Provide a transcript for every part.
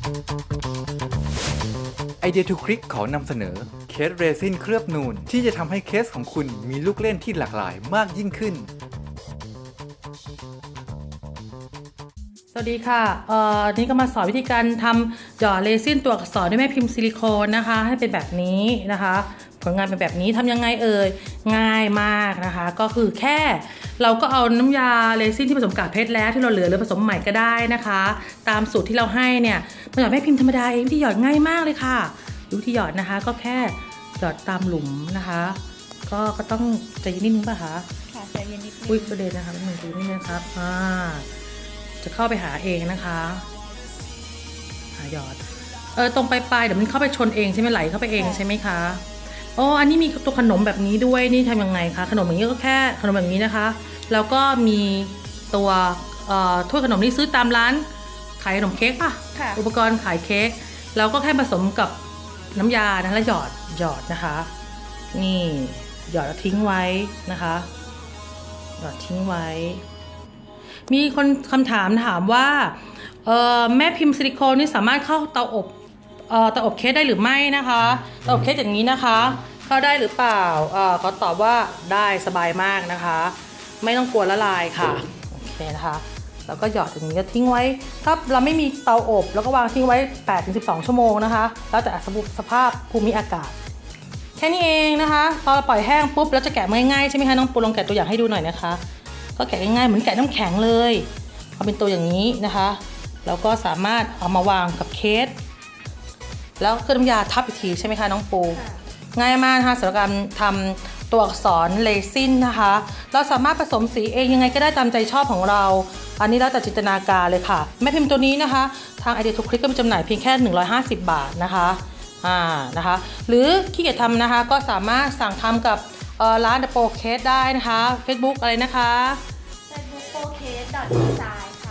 ไอเดียทูคลิกขอนำเสนอเคสเรซินเคลือบนูนที่จะทำให้เคสของคุณมีลูกเล่นที่หลากหลายมากยิ่งขึ้นสวัสดีค่ะนี่ก็มาสอนวิธีการทำหยอดเรซินตัวอักษรด้วยแม่พิมพ์ซิลิโคนนะคะให้เป็นแบบนี้นะคะผลงานเป็นแบบนี้ทำยังไงง่ายมากนะคะก็คือแค่เราก็เอาน้ำยาเรซินที่ผสมกากเพชรแล้วที่เราเหลือหรือผสมใหม่ก็ได้นะคะตามสูตรที่เราให้เนี่ยมาหยอดแม่พิมพ์ธรรมดาเองที่หยอดง่ายมากเลยค่ะดูที่หยอดนะคะก็แค่หยอดตามหลุมนะคะก็ต้องใจเย็นนิดนึงป่ะคะค่ะใจเย็นนิดนึงประเด็นนะคะมือถือนิดนึงครับจะเข้าไปหาเองนะคะหาหยอดตรงปลายเดี๋ยวมันเข้าไปชนเองใช่ไหมไหลเข้าไปเองใช่ไหมคะอันนี้มีตัวขนมแบบนี้ด้วยนี่ทำยังไงคะขนมอย่างนี้ก็แค่ขนมแบบนี้นะคะแล้วก็มีตัวถ้วยขนมนี่ซื้อตามร้านขายขนมเค้กป่ะอุปกรณ์ขายเค้กแล้วก็แค่ผสมกับน้ำยานะแล้วหยอดนะคะนี่หยอดแล้วทิ้งไว้นะคะหยอดทิ้งไว้มีคนคำถามว่าแม่พิมพ์ซิลิโคนนี่สามารถเข้าเตาอบเค้กได้หรือไม่นะคะเตาอบเค้กอย่างนี้นะคะเข้าได้หรือเปล่าเขาตอบว่าได้สบายมากนะคะไม่ต้องกลัวละลายค่ะโอเคนะคะแล้วก็หยอดอย่างนี้ก็ทิ้งไว้ถ้าเราไม่มีเตาอบแล้วก็วางทิ้งไว้ 8-12 ชั่วโมงนะคะแล้วแต่สภาพภูมิอากาศแค่นี้เองนะคะพอเราปล่อยแห้งปุ๊บแล้วจะแกะง่ายๆใช่ไหมคะน้องปูลองแกะตัวอย่างให้ดูหน่อยนะคะก็แกะง่ายๆเหมือนแกะน้ำแข็งเลยเอาเป็นตัวอย่างนี้นะคะแล้วก็สามารถเอามาวางกับเคสแล้วเครื่องน้ำยาทับอีกทีใช่ไหมคะน้องปูง่ายมากนะคะสำหรับการทำตัวอักษรเรซินนะคะเราสามารถผสมสีเองยังไงก็ได้ตามใจชอบของเราอันนี้แล้วแต่จินตนาการเลยค่ะแม่พิมพ์ตัวนี้นะคะทางไอเดียทูคลิกก็มีจำหน่ายเพียงแค่150 บาทนะคะนะคะหรือขี้เกียจทำนะคะก็สามารถสั่งทำกับร้าน The Pro Case ได้นะคะ Facebook อะไรนะคะ Facebook procase.design ค่ะ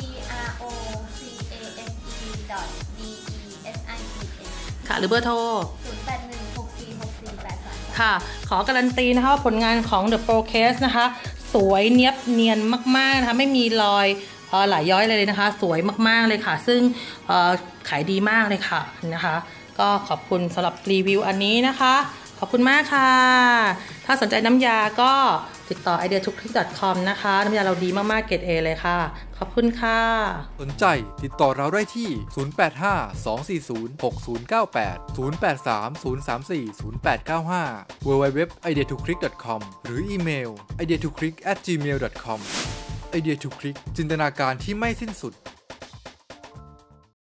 procase.design ค่ะหรือเบอร์โทร 0816464833 ค่ะขอการันตีนะคะว่าผลงานของ The Pro Case นะคะสวยเนียบเนียนมากๆนะคะไม่มีรอยหลายย้อยเลยนะคะสวยมากๆเลยค่ะซึ่งขายดีมากเลยค่ะนะคะก็ขอบคุณสำหรับรีวิวอันนี้นะคะขอบคุณมากค่ะถ้าสนใจน้ำยาก็ติดต่อ ideatookclick.com นะคะน้ำยาเราดีมากๆเกรด A เลยค่ะขอบคุณค่ะสนใจติดต่อเราได้ที่ 0852406098 0830340895 www.ideatooklick.com หรืออีเมล ideatooklick@gmail.com ไอเดียทูคลิกจินตนาการที่ไม่สิ้นสุด